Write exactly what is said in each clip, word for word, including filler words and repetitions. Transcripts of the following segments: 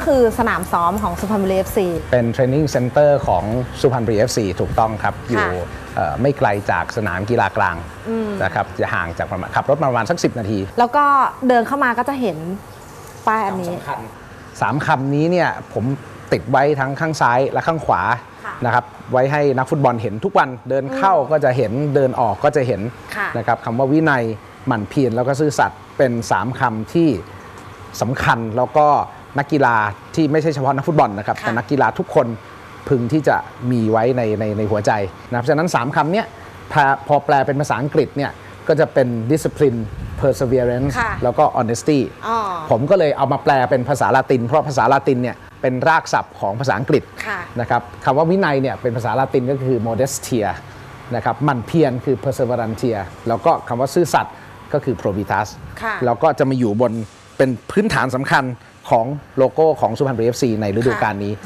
คือสนามซ้อมของสุพรรณบุรี เอฟ ซีเป็นเทรนนิ่งเซ็นเตอร์ของสุพรรณบุรี เอฟ ซี ถูกต้องครับอยู่ไม่ไกลจากสนามกีฬากลางนะครับจะห่างจากประมาณขับรถประมาณสักสิบนาทีแล้วก็เดินเข้ามาก็จะเห็นป้ายอันนี้สามคำนี้เนี่ยผมติดไว้ทั้งข้างซ้ายและข้างขวานะครับไว้ให้นักฟุตบอลเห็นทุกวันเดินเข้าก็จะเห็นเดินออกก็จะเห็นนะครับคำว่าวินัยหมั่นเพียรแล้วก็ซื่อสัตย์เป็นสามคำที่สำคัญแล้วก็นักกีฬาที่ไม่ใช่เฉพาะนักฟุตบอลนะครับแต่นักกีฬาทุกคนพึงที่จะมีไว้ในในในหัวใจนะครับฉะนั้นสามคำนี้พอแปลเป็นภาษาอังกฤษเนี่ยก็จะเป็น discipline perseverance แล้วก็ honesty ผมก็เลยเอามาแปลเป็นภาษาละตินเพราะภาษาละตินเนี่ยเป็นรากศัพท์ของภาษาอังกฤษนะครับคำว่าวินัยเนี่ยเป็นภาษาละตินก็คือ modestia นะครับหมั่นเพียรคือ perseverantia แล้วก็คำว่าซื่อสัตย์ก็คือ probitas แล้วก็จะมาอยู่บนเป็นพื้นฐานสำคัญของโลโก้ของสุพรรณบุรี เอฟ ซี ในฤดูกาลนี้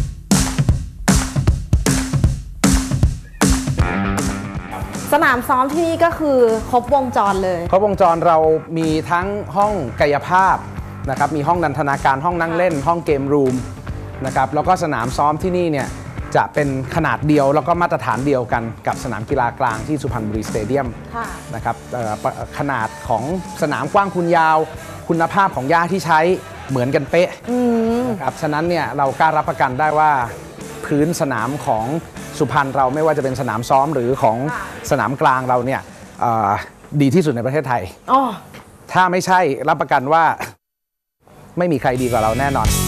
สนามซ้อมที่นี่ก็คือครบวงจรเลยครบวงจรเรามีทั้งห้องกายภาพนะครับมีห้องนันทนาการห้องนั่งเล่นห้องเกมรูมนะครับแล้วก็สนามซ้อมที่นี่เนี่ยจะเป็นขนาดเดียวแล้วก็มาตรฐานเดียวกันกับสนามกีฬากลางที่สุพรรณบุรีสเตเดียมนะครับขนาดของสนามกว้างคูณยาวคุณภาพของหญ้าที่ใช้เหมือนกันเป๊ะนะครับฉะนั้นเนี่ยเรากล้ารับประกันได้ว่าพื้นสนามของสุพรรณเราไม่ว่าจะเป็นสนามซ้อมหรือของสนามกลางเราเนี่ยดีที่สุดในประเทศไทยถ้าไม่ใช่รับประกันว่าไม่มีใครดีกว่าเราแน่นอน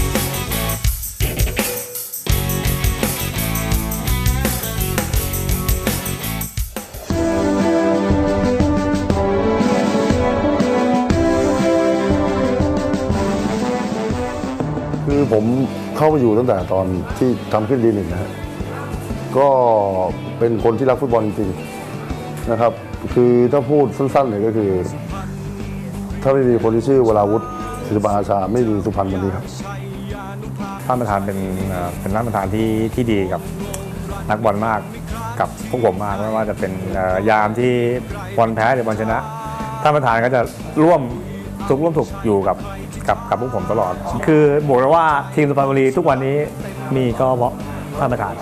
คือผมเข้ามาอยู่ตั้งแต่ตอนที่ทำขึ้นดีหนึ่งนะฮะก็เป็นคนที่รักฟุตบอลจริงๆนะครับคือถ้าพูดสั้นๆเลยก็คือถ้าไม่มีคนที่ชื่อวราวุฒิศิลปอาชาไม่มีสุพรรณวันนี้ครับท่านประธานเป็นเป็นท่านประธานที่ที่ดีกับนักบอลมากกับพวกผมมากไม่ว่าจะเป็นยามที่บอลแพ้หรือบอลชนะท่านประธานก็จะร่วมทุกร่วมถูกอยู่กับกับกับพวกผมตลอดคือบอกเลยว่าทีมสุพรรณบุรีทุกวันนี้มีก็เพราะท่านประธาน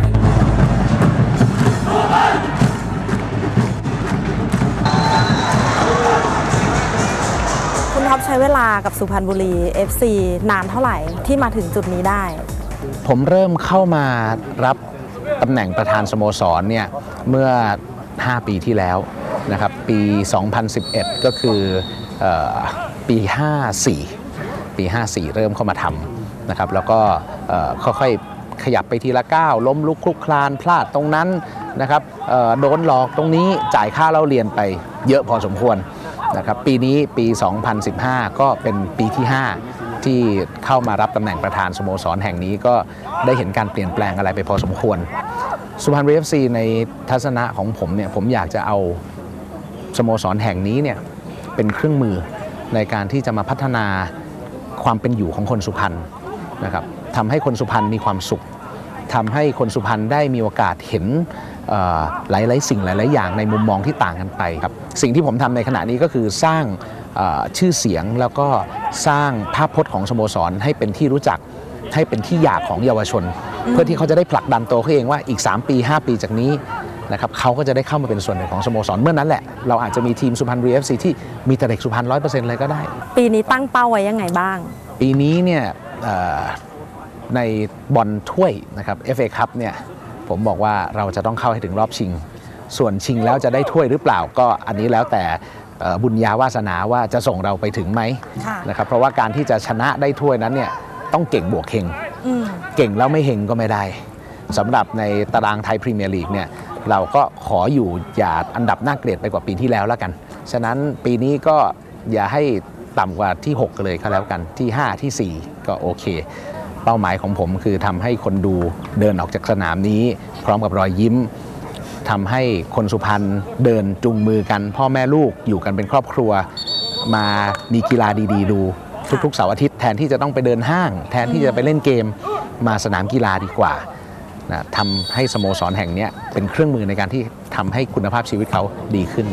คุณท็อปใช้เวลากับสุพรรณบุรี เอฟ ซี นานเท่าไหร่ที่มาถึงจุดนี้ได้ผมเริ่มเข้ามารับตำแหน่งประธานสโมสรเนี่ยเมื่อห้าปีที่แล้วนะครับปีสองพันสิบเอ็ดก็คือปีห้าสี่ปีห้าสี่เริ่มเข้ามาทำนะครับแล้วก็ค่อยๆขยับไปทีละก้าวล้มลุกคลุกคลานพลาดตรงนั้นนะครับโดนหลอกตรงนี้จ่ายค่าเล่าเรียนไปเยอะพอสมควรนะครับปีนี้ปีสองพันสิบห้าก็เป็นปีที่ห้าที่เข้ามารับตำแหน่งประธานสโมสรแห่งนี้ก็ได้เห็นการเปลี่ยนแปลงอะไรไปพอสมควรสุพรรณบุรี เอฟ ซี ในทัศนะของผมเนี่ยผมอยากจะเอาสโมสรแห่งนี้เนี่ยเป็นเครื่องมือในการที่จะมาพัฒนาความเป็นอยู่ของคนสุพรรณนะครับทำให้คนสุพรรณมีความสุขทำให้คนสุพรรณได้มีโอกาสเห็นหลายๆสิ่งหลายๆอย่างในมุมมองที่ต่างกันไปครับสิ่งที่ผมทำในขณะนี้ก็คือสร้างชื่อเสียงแล้วก็สร้างภาพพจน์ของสโมสรให้เป็นที่รู้จักให้เป็นที่อยากของเยาวชนเพื่อที่เขาจะได้ผลักดันตัวเขาเองว่าอีกสามปีห้าปีจากนี้นะครับเขาก็จะได้เข้ามาเป็นส่วนหนึ่งของสโมสรเมื่อนั้นแหละเราอาจจะมีทีมสุพรรณบุรี เอฟ ซี ที่มีแต่เด็กสุพรรณร้อยเปอร์เซ็นต์เลยก็ได้ปีนี้ตั้งเป้าไว้ยังไงบ้างปีนี้เนี่ยในบอลถ้วยนะครับ เอฟ เอ Cup เนี่ยผมบอกว่าเราจะต้องเข้าให้ถึงรอบชิงส่วนชิงแล้วจะได้ถ้วยหรือเปล่าก็อันนี้แล้วแต่บุญญาวาสนาว่าจะส่งเราไปถึงไหมนะครับเพราะว่าการที่จะชนะได้ถ้วยนั้นเนี่ยต้องเก่งบวกเฮงเก่งแล้วไม่เฮงก็ไม่ได้สำหรับในตารางไทยพรีเมียร์ลีกเนี่ยเราก็ขออยู่อย่าอันดับน่าเกลียดไปกว่าปีที่แล้วแล้วกันฉะนั้นปีนี้ก็อย่าให้ต่ำกว่าที่หกเลยก็แล้วกันที่ห้าที่สี่ก็โอเคเป้าหมายของผมคือทำให้คนดูเดินออกจากสนามนี้พร้อมกับรอยยิ้มทำให้คนสุพรรณเดินจูงมือกันพ่อแม่ลูกอยู่กันเป็นครอบครัวมามีกีฬาดีๆดูทุกๆเสาร์อาทิตย์แทนที่จะต้องไปเดินห้างแทนที่จะไปเล่นเกมมาสนามกีฬาดีกว่านะทำให้สโมสรแห่งนี้เป็นเครื่องมือในการที่ทำให้คุณภาพชีวิตเขาดีขึ้น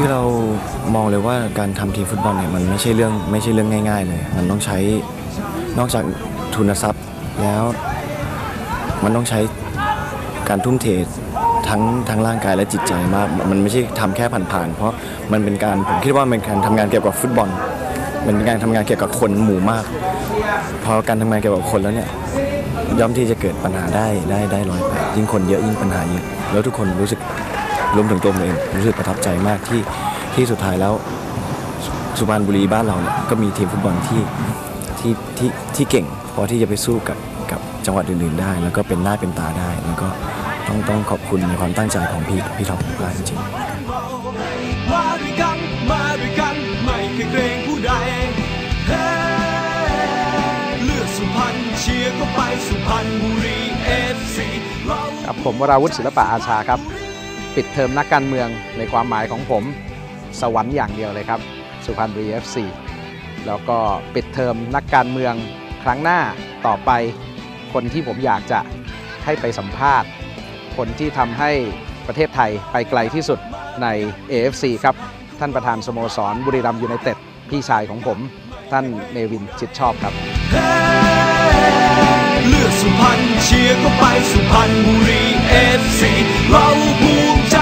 คือเรามองเลยว่าการทำทีมฟุตบอลเนี่ยมันไม่ใช่เรื่องไม่ใช่เรื่องง่ายๆเลยมันต้องใช้นอกจากทุนทรัพย์แล้วมันต้องใช้การทุ่มเททั้งทั้งร่างกายและจิตใจมากมันไม่ใช่ทำแค่ผ่านๆเพราะมันเป็นการผมคิดว่าเป็นการทำงานเกี่ยวกับฟุตบอลมันเป็นการทำงานเกี่ยวกับคนหมู่มากพอการทำงานเกี่ยวกับคนแล้วเนี่ยย่อมที่จะเกิดปัญหาได้ได้ได้ร้อยแปดยิ่งคนเยอะยิ่งปัญหาเยอะแล้วทุกคนรู้สึกรวมถึงตัวผมเองรู้สึกประทับใจมากที่ที่สุดท้ายแล้วสุพรรณบุรีบ้านเราเนี่ยก็มีทีมฟุตบอลที่ที่ที่ที่เก่งพอที่จะไปสู้กับกับจังหวัดอื่นๆได้แล้วก็เป็นหน้าเป็นตาได้แล้วก็ต้องต้องขอบคุณในความตั้งใจของพี่พี่ท็อปมากจริงๆมาด้วยกันมาด้วยกันไม่เคยเกรงผู้ใดเฮ้เลือดสุพรรณเชียร์ก็ไปสุพรรณบุรี เอฟ ซีครับผมวราวุฒิศิลปะอาชาครับปิดเทอมนักการเมืองในความหมายของผมสวรรค์อย่างเดียวเลยครับสุพรรณบุรี เอฟ ซี แล้วก็ปิดเทอมนักการเมืองครั้งหน้าต่อไปคนที่ผมอยากจะให้ไปสัมภาษณ์คนที่ทำให้ประเทศไทยไปไกลที่สุดใน เอ เอฟ ซี ครับท่านประธานสโมสรบุรีรัมย์ยูไนเต็ดพี่ชายของผมท่านเนวินชิดชอบครับเลือดสุพรรณเชียร์ก็ไปสุพรรณบุรี เอฟ ซี เราภูมิใจ